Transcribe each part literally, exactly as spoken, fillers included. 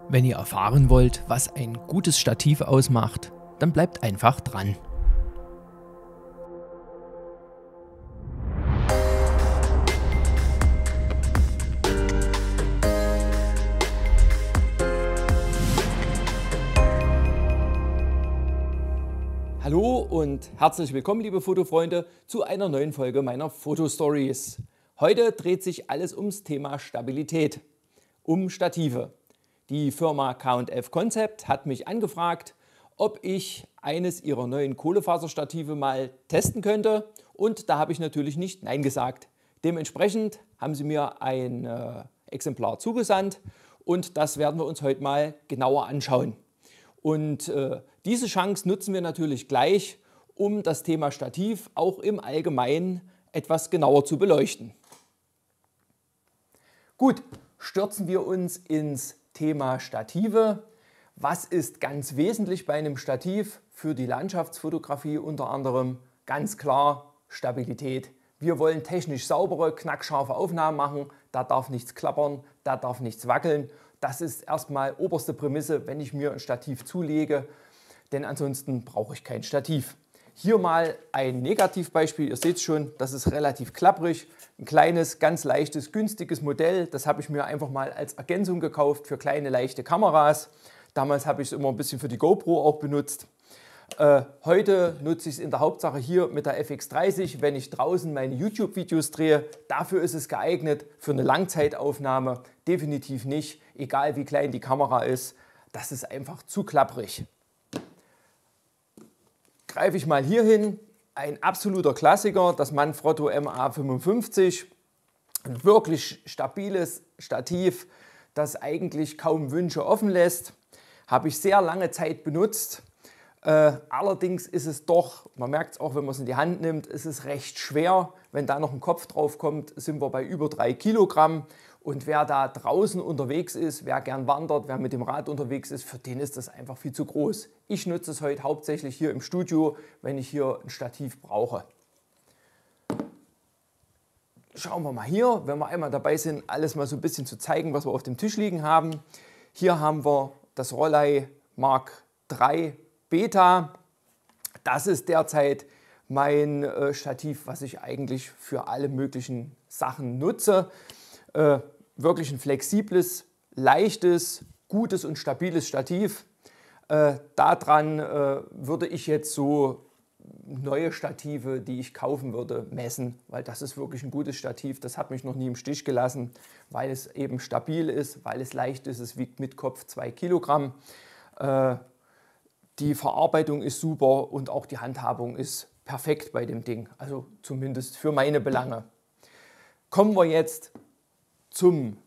Wenn ihr erfahren wollt, was ein gutes Stativ ausmacht, dann bleibt einfach dran. Hallo und herzlich willkommen, liebe Fotofreunde, zu einer neuen Folge meiner Fotostories. Heute dreht sich alles ums Thema Stabilität, um Stative. Die Firma K und F Concept hat mich angefragt, ob ich eines ihrer neuen Kohlefaserstative mal testen könnte, und da habe ich natürlich nicht Nein gesagt. Dementsprechend haben sie mir ein äh, Exemplar zugesandt und das werden wir uns heute mal genauer anschauen. Und äh, diese Chance nutzen wir natürlich gleich, um das Thema Stativ auch im Allgemeinen etwas genauer zu beleuchten. Gut, stürzen wir uns ins Thema Stative. Was ist ganz wesentlich bei einem Stativ für die Landschaftsfotografie unter anderem? Ganz klar Stabilität. Wir wollen technisch saubere, knackscharfe Aufnahmen machen. Da darf nichts klappern, da darf nichts wackeln. Das ist erstmal oberste Prämisse, wenn ich mir ein Stativ zulege, denn ansonsten brauche ich kein Stativ. Hier mal ein Negativbeispiel. Ihr seht schon, das ist relativ klapprig. Ein kleines, ganz leichtes, günstiges Modell. Das habe ich mir einfach mal als Ergänzung gekauft für kleine, leichte Kameras. Damals habe ich es immer ein bisschen für die GoPro auch benutzt. Äh, heute nutze ich es in der Hauptsache hier mit der F X dreißig, wenn ich draußen meine YouTube-Videos drehe. Dafür ist es geeignet, für eine Langzeitaufnahme definitiv nicht, egal wie klein die Kamera ist. Das ist einfach zu klapprig. Greife ich mal hier hin, ein absoluter Klassiker, das Manfrotto M A fünfundfünfzig. Ein wirklich stabiles Stativ, das eigentlich kaum Wünsche offen lässt. Habe ich sehr lange Zeit benutzt. Äh, allerdings ist es doch, man merkt es auch, wenn man es in die Hand nimmt, ist es recht schwer. Wenn da noch ein Kopf drauf kommt, sind wir bei über drei Kilogramm. Und wer da draußen unterwegs ist, wer gern wandert, wer mit dem Rad unterwegs ist, für den ist das einfach viel zu groß. Ich nutze es heute hauptsächlich hier im Studio, wenn ich hier ein Stativ brauche. Schauen wir mal hier, wenn wir einmal dabei sind, alles mal so ein bisschen zu zeigen, was wir auf dem Tisch liegen haben. Hier haben wir das Rollei Mark drei Beta. Das ist derzeit mein äh, Stativ, was ich eigentlich für alle möglichen Sachen nutze. Äh, wirklich ein flexibles, leichtes, gutes und stabiles Stativ. Äh, daran äh, würde ich jetzt so neue Stative, die ich kaufen würde, messen, weil das ist wirklich ein gutes Stativ. Das hat mich noch nie im Stich gelassen, weil es eben stabil ist, weil es leicht ist. Es wiegt mit Kopf zwei Kilogramm. Äh, die Verarbeitung ist super und auch die Handhabung ist perfekt bei dem Ding, also zumindest für meine Belange. Kommen wir jetzt zum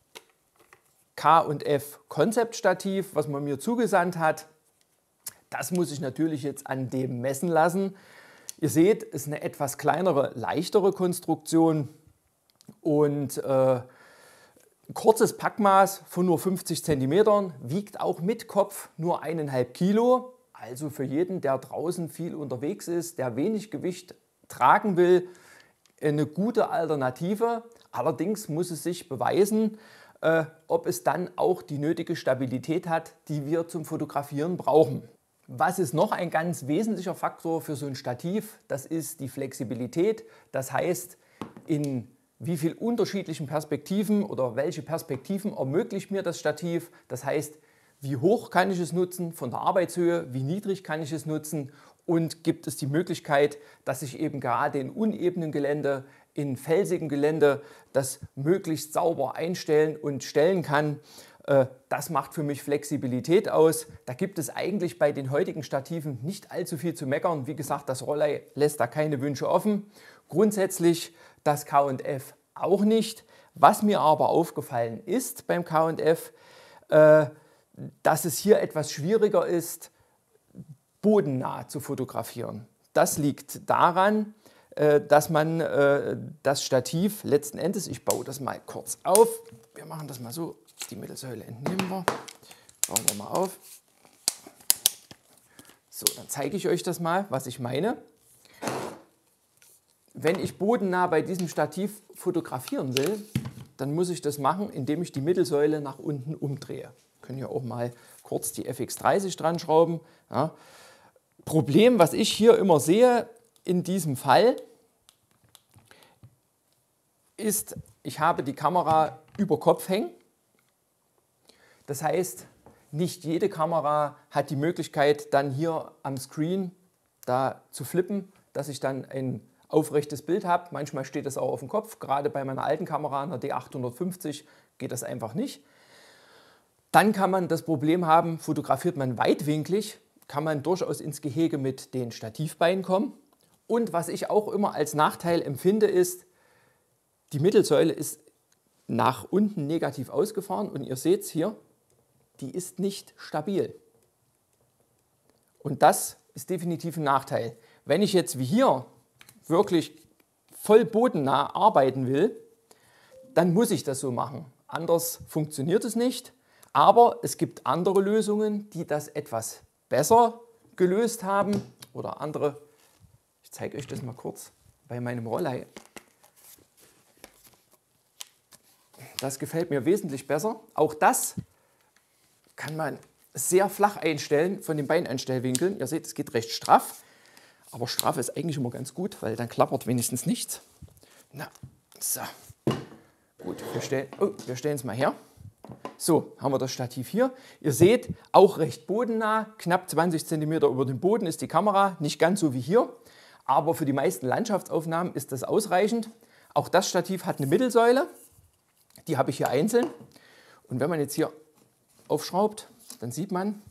K und F Konzeptstativ, was man mir zugesandt hat. Das muss ich natürlich jetzt an dem messen lassen. Ihr seht, es ist eine etwas kleinere, leichtere Konstruktion und äh, ein kurzes Packmaß von nur fünfzig Zentimetern, wiegt auch mit Kopf nur eineinhalb Kilo. Also für jeden, der draußen viel unterwegs ist, der wenig Gewicht tragen will, eine gute Alternative. Allerdings muss es sich beweisen, äh, ob es dann auch die nötige Stabilität hat, die wir zum Fotografieren brauchen. Was ist noch ein ganz wesentlicher Faktor für so ein Stativ? Das ist die Flexibilität. Das heißt, in wie viel unterschiedlichen Perspektiven oder welche Perspektiven ermöglicht mir das Stativ. Das heißt, wie hoch kann ich es nutzen von der Arbeitshöhe, wie niedrig kann ich es nutzen und gibt es die Möglichkeit, dass ich eben gerade in unebenen Gelände, in felsigem Gelände das möglichst sauber einstellen und stellen kann. Das macht für mich Flexibilität aus. Da gibt es eigentlich bei den heutigen Stativen nicht allzu viel zu meckern. Wie gesagt, das Rollei lässt da keine Wünsche offen. Grundsätzlich das K und F auch nicht. Was mir aber aufgefallen ist beim K und F, äh, dass es hier etwas schwieriger ist, bodennah zu fotografieren. Das liegt daran, äh, dass man äh, das Stativ letzten Endes, ich baue das mal kurz auf, wir machen das mal so, die Mittelsäule entnehmen wir, bauen wir mal auf. So, dann zeige ich euch das mal, was ich meine. Wenn ich bodennah bei diesem Stativ fotografieren will, dann muss ich das machen, indem ich die Mittelsäule nach unten umdrehe. können hier auch mal kurz die F X dreißig dran schrauben. Ja. Problem, was ich hier immer sehe in diesem Fall, ist, ich habe die Kamera über Kopf hängen. Das heißt, nicht jede Kamera hat die Möglichkeit, dann hier am Screen da zu flippen, dass ich dann ein aufrechtes Bild habe. Manchmal steht das auch auf dem Kopf. Gerade bei meiner alten Kamera, einer D achthundertfünfzig, geht das einfach nicht. Dann kann man das Problem haben, fotografiert man weitwinklig, kann man durchaus ins Gehege mit den Stativbeinen kommen. Und was ich auch immer als Nachteil empfinde, ist, die Mittelsäule ist nach unten negativ ausgefahren und ihr seht es hier, die ist nicht stabil. Und das ist definitiv ein Nachteil. Wenn ich jetzt wie hier wirklich voll bodennah arbeiten will, dann muss ich das so machen. Anders funktioniert es nicht. Aber es gibt andere Lösungen, die das etwas besser gelöst haben. Oder andere, ich zeige euch das mal kurz bei meinem Rollei. Das gefällt mir wesentlich besser. Auch das kann man sehr flach einstellen von den Beineinstellwinkeln. Ihr seht, es geht recht straff. Aber straff ist eigentlich immer ganz gut, weil dann klappert wenigstens nichts. Na, so. Gut, wir stellen, oh, wir stellen es mal her. So, haben wir das Stativ hier. Ihr seht, auch recht bodennah, knapp zwanzig Zentimeter über dem Boden ist die Kamera, nicht ganz so wie hier. Aber für die meisten Landschaftsaufnahmen ist das ausreichend. Auch das Stativ hat eine Mittelsäule, die habe ich hier einzeln. Und wenn man jetzt hier aufschraubt, dann sieht man,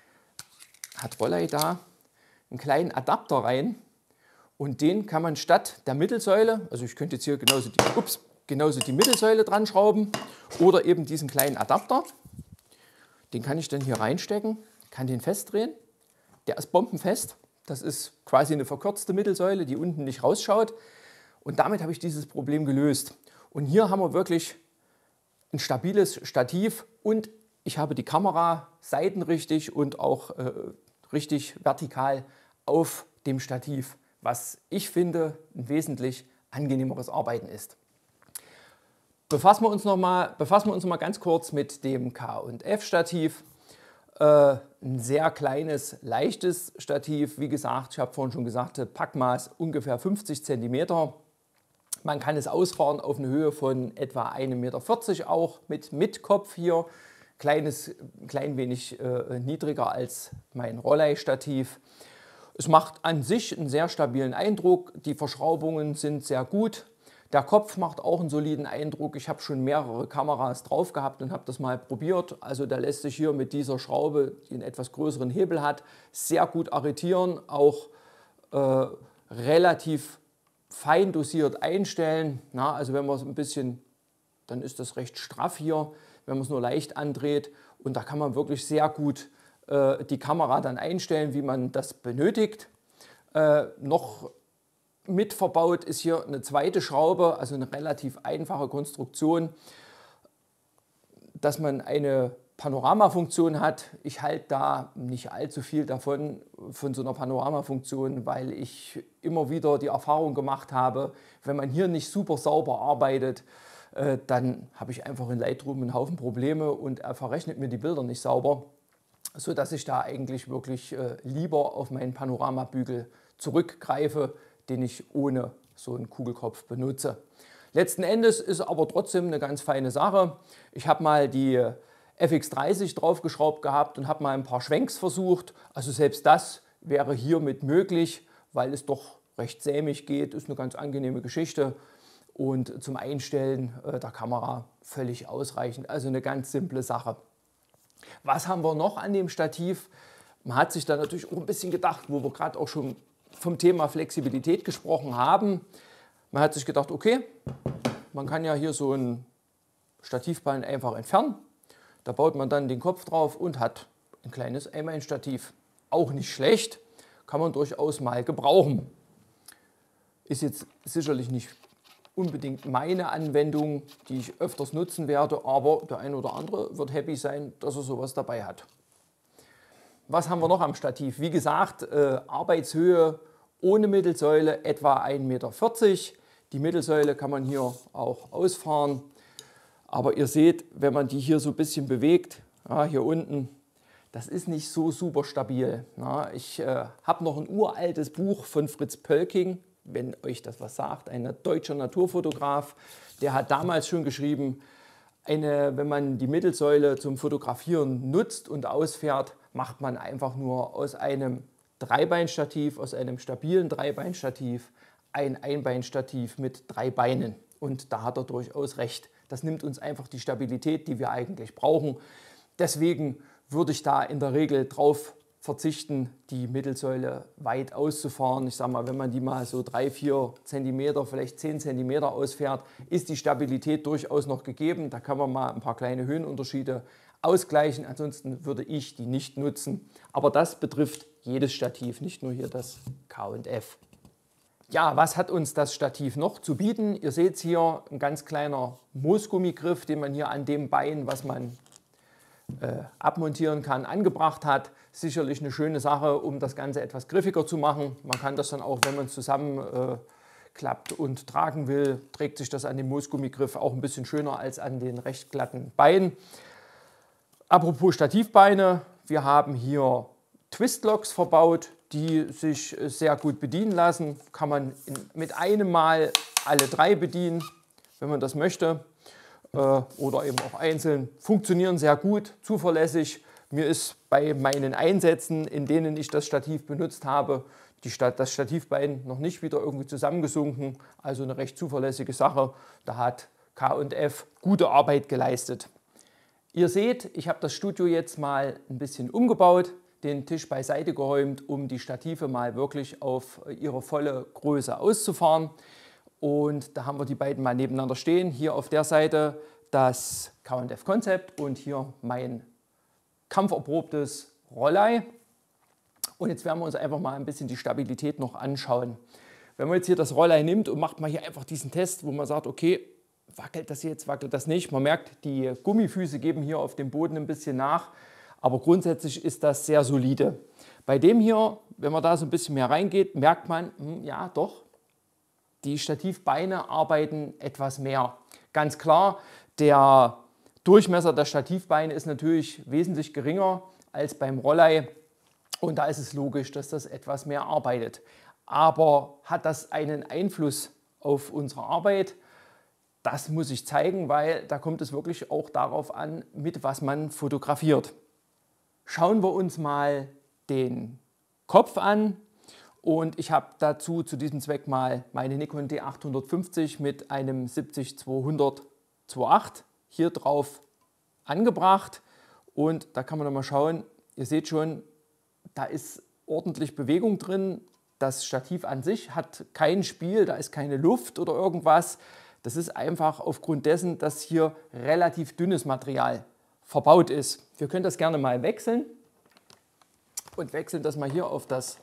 hat Rollei da einen kleinen Adapter rein. Und den kann man statt der Mittelsäule, also ich könnte jetzt hier genauso die, ups, genauso die Mittelsäule dran schrauben oder eben diesen kleinen Adapter. Den kann ich dann hier reinstecken, kann den festdrehen. Der ist bombenfest. Das ist quasi eine verkürzte Mittelsäule, die unten nicht rausschaut. Und damit habe ich dieses Problem gelöst. Und hier haben wir wirklich ein stabiles Stativ und ich habe die Kamera seitenrichtig und auch äh, richtig vertikal auf dem Stativ, was ich finde ein wesentlich angenehmeres Arbeiten ist. Befassen wir uns noch mal, befassen wir uns noch mal ganz kurz mit dem K und F Stativ. Äh, ein sehr kleines, leichtes Stativ. Wie gesagt, ich habe vorhin schon gesagt, Packmaß ungefähr fünfzig Zentimeter. Man kann es ausfahren auf eine Höhe von etwa ein Meter vierzig auch mit Mitkopf hier. Kleines, klein wenig äh, niedriger als mein Rollei-Stativ. Es macht an sich einen sehr stabilen Eindruck. Die Verschraubungen sind sehr gut. Der Kopf macht auch einen soliden Eindruck. Ich habe schon mehrere Kameras drauf gehabt und habe das mal probiert. Also der lässt sich hier mit dieser Schraube, die einen etwas größeren Hebel hat, sehr gut arretieren. Auch äh, relativ fein dosiert einstellen. Na, also wenn man es ein bisschen, dann ist das recht straff hier, wenn man es nur leicht andreht. Und da kann man wirklich sehr gut äh, die Kamera dann einstellen, wie man das benötigt. Äh, noch mit verbaut ist hier eine zweite Schraube, also eine relativ einfache Konstruktion, dass man eine Panoramafunktion hat. Ich halte da nicht allzu viel davon, von so einer Panoramafunktion, weil ich immer wieder die Erfahrung gemacht habe, wenn man hier nicht super sauber arbeitet, äh, dann habe ich einfach in Lightroom einen Haufen Probleme und er verrechnet mir die Bilder nicht sauber, sodass ich da eigentlich wirklich äh, lieber auf meinen Panoramabügel zurückgreife, den ich ohne so einen Kugelkopf benutze. Letzten Endes ist aber trotzdem eine ganz feine Sache. Ich habe mal die F X dreißig draufgeschraubt gehabt und habe mal ein paar Schwenks versucht. Also selbst das wäre hiermit möglich, weil es doch recht sämig geht. Ist eine ganz angenehme Geschichte und zum Einstellen äh, der Kamera völlig ausreichend. Also eine ganz simple Sache. Was haben wir noch an dem Stativ? Man hat sich da natürlich auch ein bisschen gedacht, wo wir gerade auch schon vom Thema Flexibilität gesprochen haben. Man hat sich gedacht, okay, man kann ja hier so ein Stativbein einfach entfernen. Da baut man dann den Kopf drauf und hat ein kleines Einbeinstativ. Auch nicht schlecht, kann man durchaus mal gebrauchen. Ist jetzt sicherlich nicht unbedingt meine Anwendung, die ich öfters nutzen werde, aber der eine oder andere wird happy sein, dass er sowas dabei hat. Was haben wir noch am Stativ? Wie gesagt, äh, Arbeitshöhe ohne Mittelsäule etwa ein Meter vierzig. Die Mittelsäule kann man hier auch ausfahren. Aber ihr seht, wenn man die hier so ein bisschen bewegt, Ja, hier unten, das ist nicht so super stabil. Ja, ich äh, habe noch ein uraltes Buch von Fritz Pölking, wenn euch das was sagt, ein deutscher Naturfotograf. Der hat damals schon geschrieben, eine, wenn man die Mittelsäule zum Fotografieren nutzt und ausfährt, macht man einfach nur aus einem Dreibeinstativ, aus einem stabilen Dreibeinstativ, ein Einbeinstativ mit drei Beinen. Und da hat er durchaus recht. Das nimmt uns einfach die Stabilität, die wir eigentlich brauchen. Deswegen würde ich da in der Regel drauf verzichten, die Mittelsäule weit auszufahren. Ich sage mal, wenn man die mal so drei, vier Zentimeter, vielleicht zehn Zentimeter ausfährt, ist die Stabilität durchaus noch gegeben. Da kann man mal ein paar kleine Höhenunterschiede ausgleichen. Ansonsten würde ich die nicht nutzen. Aber das betrifft jedes Stativ, nicht nur hier das K und F. Ja, was hat uns das Stativ noch zu bieten? Ihr seht hier ein ganz kleiner Moosgummigriff, den man hier an dem Bein, was man äh, abmontieren kann, angebracht hat. Sicherlich eine schöne Sache, um das Ganze etwas griffiger zu machen. Man kann das dann auch, wenn man es zusammenklappt äh, und tragen will, trägt sich das an dem Moosgummigriff auch ein bisschen schöner als an den recht glatten Beinen. Apropos Stativbeine, wir haben hier Twistlocks verbaut, die sich sehr gut bedienen lassen. Kann man in, mit einem Mal alle drei bedienen, wenn man das möchte. Äh, oder eben auch einzeln. Funktionieren sehr gut, zuverlässig. Mir ist bei meinen Einsätzen, in denen ich das Stativ benutzt habe, die Stat das Stativbein noch nicht wieder irgendwie zusammengesunken. Also eine recht zuverlässige Sache. Da hat K und F gute Arbeit geleistet. Ihr seht, ich habe das Studio jetzt mal ein bisschen umgebaut, den Tisch beiseite geräumt, um die Stative mal wirklich auf ihre volle Größe auszufahren. Und da haben wir die beiden mal nebeneinander stehen. Hier auf der Seite das K und F Concept und hier mein kampferprobtes Rollei. Und jetzt werden wir uns einfach mal ein bisschen die Stabilität noch anschauen. Wenn man jetzt hier das Rollei nimmt und macht mal hier einfach diesen Test, wo man sagt, okay, wackelt das jetzt, wackelt das nicht. Man merkt, die Gummifüße geben hier auf dem Boden ein bisschen nach. Aber grundsätzlich ist das sehr solide. Bei dem hier, wenn man da so ein bisschen mehr reingeht, merkt man, ja doch, die Stativbeine arbeiten etwas mehr. Ganz klar, der Durchmesser der Stativbeine ist natürlich wesentlich geringer als beim Rollei. Und da ist es logisch, dass das etwas mehr arbeitet. Aber hat das einen Einfluss auf unsere Arbeit? Das muss ich zeigen, weil da kommt es wirklich auch darauf an, mit was man fotografiert. Schauen wir uns mal den Kopf an und ich habe dazu zu diesem Zweck mal meine Nikon D achthundertfünfzig mit einem siebzig zweihundert zwei Komma acht hier drauf angebracht und da kann man noch mal schauen, ihr seht schon, da ist ordentlich Bewegung drin. Das Stativ an sich hat kein Spiel, da ist keine Luft oder irgendwas. Das ist einfach aufgrund dessen, dass hier relativ dünnes Material verbaut ist. Wir können das gerne mal wechseln und wechseln das mal hier auf das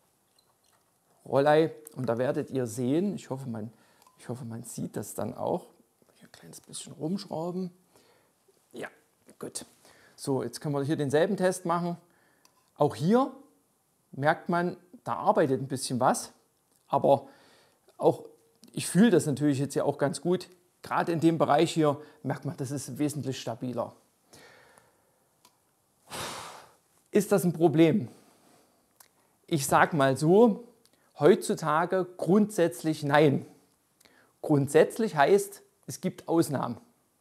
Rollei und da werdet ihr sehen, ich hoffe, man, ich hoffe, man sieht das dann auch. Hier ein kleines bisschen rumschrauben. Ja, gut. So, jetzt können wir hier denselben Test machen. Auch hier merkt man, da arbeitet ein bisschen was, aber auch ich fühle das natürlich jetzt ja auch ganz gut. Gerade in dem Bereich hier merkt man, das ist wesentlich stabiler. Ist das ein Problem? Ich sage mal so, heutzutage grundsätzlich nein. Grundsätzlich heißt, es gibt Ausnahmen.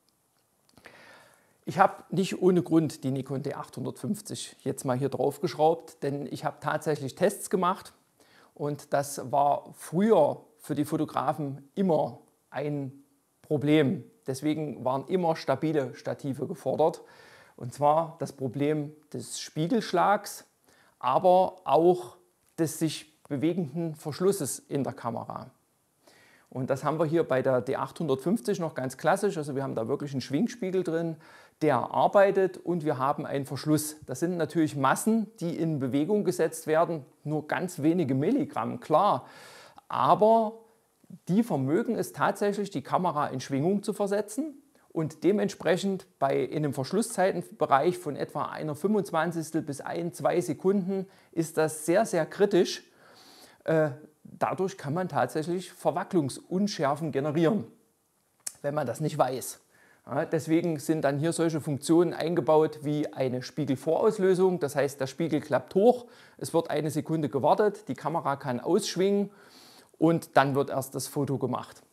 Ich habe nicht ohne Grund die Nikon D achthundertfünfzig jetzt mal hier drauf geschraubt, denn ich habe tatsächlich Tests gemacht und das war früher für die Fotografen immer ein Problem. Deswegen waren immer stabile Stative gefordert. Und zwar das Problem des Spiegelschlags, aber auch des sich bewegenden Verschlusses in der Kamera. Und das haben wir hier bei der D achthundertfünfzig noch ganz klassisch. Also wir haben da wirklich einen Schwingspiegel drin, der arbeitet und wir haben einen Verschluss. Das sind natürlich Massen, die in Bewegung gesetzt werden, nur ganz wenige Milligramm, klar. Aber die vermögen es tatsächlich, die Kamera in Schwingung zu versetzen. Und dementsprechend bei in einem Verschlusszeitenbereich von etwa einer fünfundzwanzigstel bis ein, zwei Sekunden ist das sehr, sehr kritisch. Äh, dadurch kann man tatsächlich Verwacklungsunschärfen generieren, wenn man das nicht weiß. Ja, deswegen sind dann hier solche Funktionen eingebaut wie eine Spiegelvorauslösung. Das heißt, der Spiegel klappt hoch, es wird eine Sekunde gewartet, die Kamera kann ausschwingen und dann wird erst das Foto gemacht.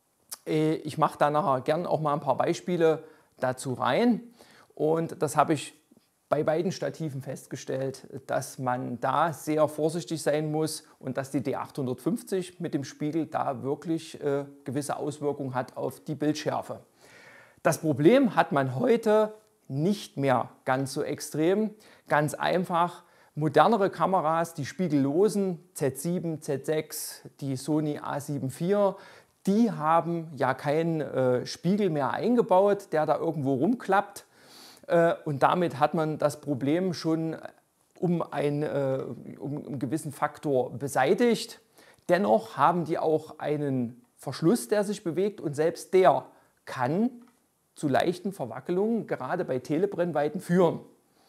Ich mache da nachher gern auch mal ein paar Beispiele dazu rein und das habe ich bei beiden Stativen festgestellt, dass man da sehr vorsichtig sein muss und dass die D achthundertfünfzig mit dem Spiegel da wirklich äh, gewisse Auswirkungen hat auf die Bildschärfe. Das Problem hat man heute nicht mehr ganz so extrem. Ganz einfach, modernere Kameras, die spiegellosen Z sieben, Z sechs, die Sony A sieben vier, die haben ja keinen äh, Spiegel mehr eingebaut, der da irgendwo rumklappt. Äh, und damit hat man das Problem schon um, ein, äh, um einen gewissen Faktor beseitigt. Dennoch haben die auch einen Verschluss, der sich bewegt und selbst der kann zu leichten Verwackelungen, gerade bei Telebrennweiten, führen.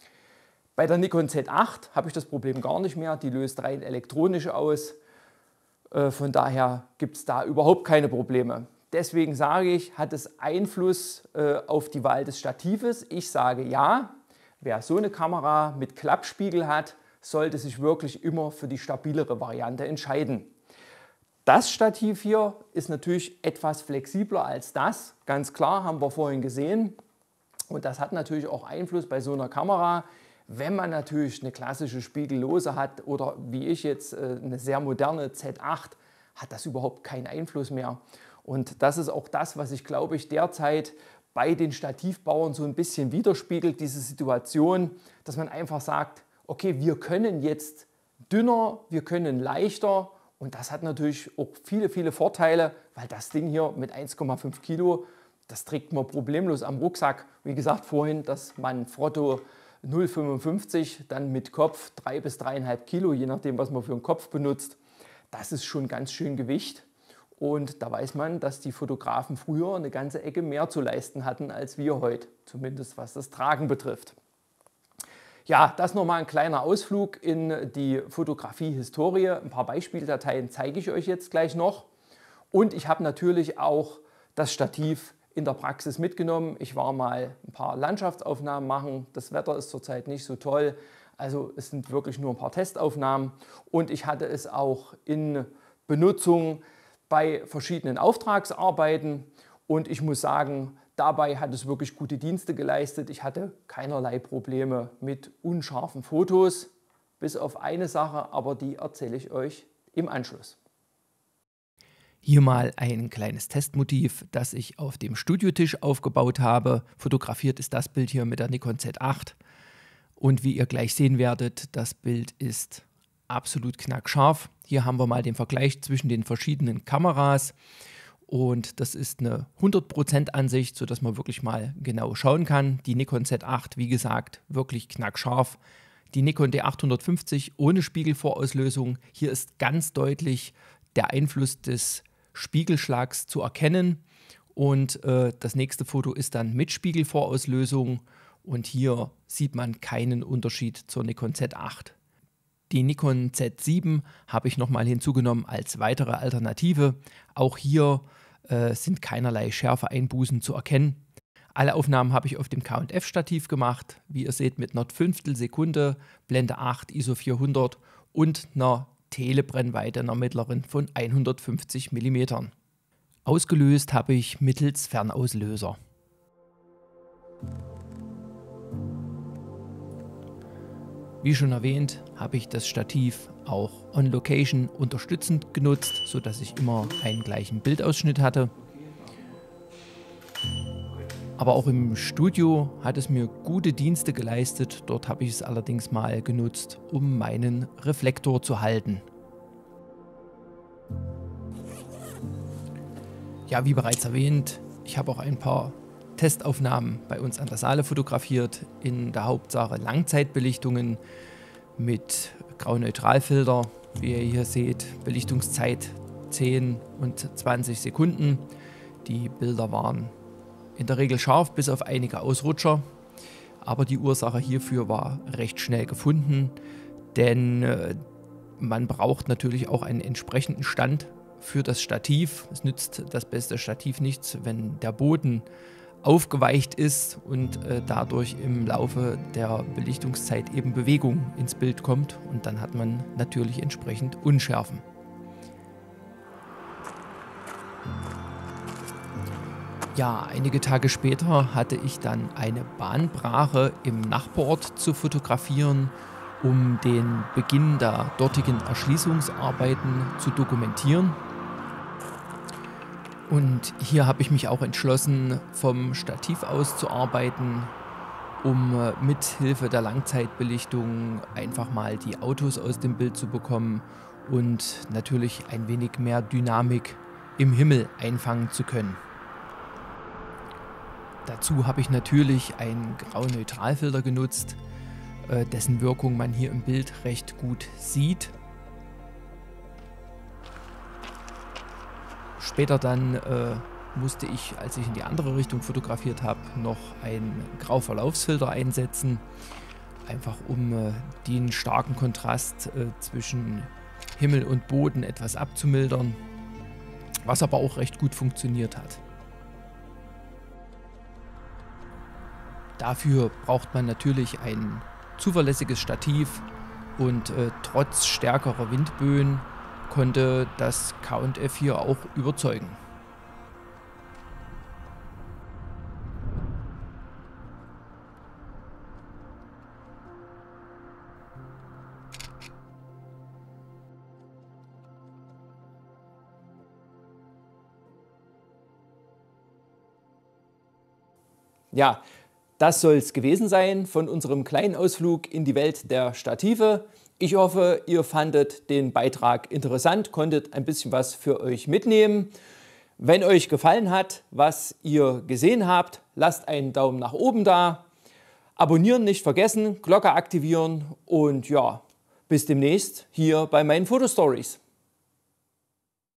Bei der Nikon Z acht habe ich das Problem gar nicht mehr, die löst rein elektronisch aus. Äh, von daher gibt es da überhaupt keine Probleme. Deswegen sage ich, hat es Einfluss äh, auf die Wahl des Statives? Ich sage ja. Wer so eine Kamera mit Klappspiegel hat, sollte sich wirklich immer für die stabilere Variante entscheiden. Das Stativ hier ist natürlich etwas flexibler als das. Ganz klar, haben wir vorhin gesehen. Und das hat natürlich auch Einfluss bei so einer Kamera. Wenn man natürlich eine klassische Spiegellose hat oder wie ich jetzt eine sehr moderne Z acht, hat das überhaupt keinen Einfluss mehr. Und das ist auch das, was ich glaube ich derzeit bei den Stativbauern so ein bisschen widerspiegelt, diese Situation, dass man einfach sagt, okay, wir können jetzt dünner, wir können leichter. Und das hat natürlich auch viele, viele Vorteile, weil das Ding hier mit eins Komma fünf Kilo, das trägt man problemlos am Rucksack. Wie gesagt vorhin, dass man Frotto null Komma fünfundfünfzig, dann mit Kopf drei bis drei Komma fünf Kilo, je nachdem, was man für einen Kopf benutzt. Das ist schon ganz schön Gewicht. Und da weiß man, dass die Fotografen früher eine ganze Ecke mehr zu leisten hatten als wir heute, zumindest was das Tragen betrifft. Ja, das nochmal ein kleiner Ausflug in die Fotografie-Historie. Ein paar Beispieldateien zeige ich euch jetzt gleich noch. Und ich habe natürlich auch das Stativ in der Praxis mitgenommen. Ich war mal ein paar Landschaftsaufnahmen machen. Das Wetter ist zurzeit nicht so toll. Also es sind wirklich nur ein paar Testaufnahmen. Und ich hatte es auch in Benutzung bei verschiedenen Auftragsarbeiten. Und ich muss sagen, dabei hat es wirklich gute Dienste geleistet. Ich hatte keinerlei Probleme mit unscharfen Fotos, bis auf eine Sache, aber die erzähle ich euch im Anschluss. Hier mal ein kleines Testmotiv, das ich auf dem Studiotisch aufgebaut habe. Fotografiert ist das Bild hier mit der Nikon Z acht. Und wie ihr gleich sehen werdet, das Bild ist absolut knackscharf. Hier haben wir mal den Vergleich zwischen den verschiedenen Kameras. Und das ist eine hundert Prozent Ansicht, sodass man wirklich mal genau schauen kann. Die Nikon Z acht, wie gesagt, wirklich knackscharf. Die Nikon D achthundertfünfzig ohne Spiegelvorauslösung. Hier ist ganz deutlich der Einfluss des Spiegelschlags zu erkennen. Und äh, das nächste Foto ist dann mit Spiegelvorauslösung. Und hier sieht man keinen Unterschied zur Nikon Z acht. Die Nikon Z sieben habe ich nochmal hinzugenommen als weitere Alternative. Auch hier äh, sind keinerlei Schärfeeinbußen zu erkennen. Alle Aufnahmen habe ich auf dem K und F Stativ gemacht. Wie ihr seht, mit einer Fünftel Sekunde, Blende acht, I S O vierhundert und einer Telebrennweite, einer mittleren von hundertfünfzig Millimeter. Ausgelöst habe ich mittels Fernauslöser. Wie schon erwähnt, habe ich das Stativ auch on Location unterstützend genutzt, sodass ich immer einen gleichen Bildausschnitt hatte. Aber auch im Studio hat es mir gute Dienste geleistet. Dort habe ich es allerdings mal genutzt, um meinen Reflektor zu halten. Ja, wie bereits erwähnt, ich habe auch ein paar Testaufnahmen bei uns an der Saale fotografiert, in der Hauptsache Langzeitbelichtungen mit Grau-Neutral-Filter. Wie ihr hier seht, Belichtungszeit zehn und zwanzig Sekunden. Die Bilder waren in der Regel scharf, bis auf einige Ausrutscher. Aber die Ursache hierfür war recht schnell gefunden, denn äh, man braucht natürlich auch einen entsprechenden Stand für das Stativ. Es nützt das beste Stativ nichts, wenn der Boden aufgeweicht ist und äh, dadurch im Laufe der Belichtungszeit eben Bewegung ins Bild kommt und dann hat man natürlich entsprechend Unschärfen. Ja, einige Tage später hatte ich dann eine Bahnbrache im Nachbarort zu fotografieren, um den Beginn der dortigen Erschließungsarbeiten zu dokumentieren. Und hier habe ich mich auch entschlossen, vom Stativ aus zu arbeiten, um mit Hilfe der Langzeitbelichtung einfach mal die Autos aus dem Bild zu bekommen und natürlich ein wenig mehr Dynamik im Himmel einfangen zu können. Dazu habe ich natürlich einen Grau-Neutralfilter genutzt, dessen Wirkung man hier im Bild recht gut sieht. Später dann äh, musste ich, als ich in die andere Richtung fotografiert habe, noch einen Grauverlaufsfilter einsetzen, einfach um äh, den starken Kontrast äh, zwischen Himmel und Boden etwas abzumildern, was aber auch recht gut funktioniert hat. Dafür braucht man natürlich ein zuverlässiges Stativ und äh, trotz stärkerer Windböen konnte das K und F hier auch überzeugen. Ja, das soll es gewesen sein von unserem kleinen Ausflug in die Welt der Stative. Ich hoffe, ihr fandet den Beitrag interessant, konntet ein bisschen was für euch mitnehmen. Wenn euch gefallen hat, was ihr gesehen habt, lasst einen Daumen nach oben da. Abonnieren nicht vergessen, Glocke aktivieren und ja, bis demnächst hier bei meinen Fotostories.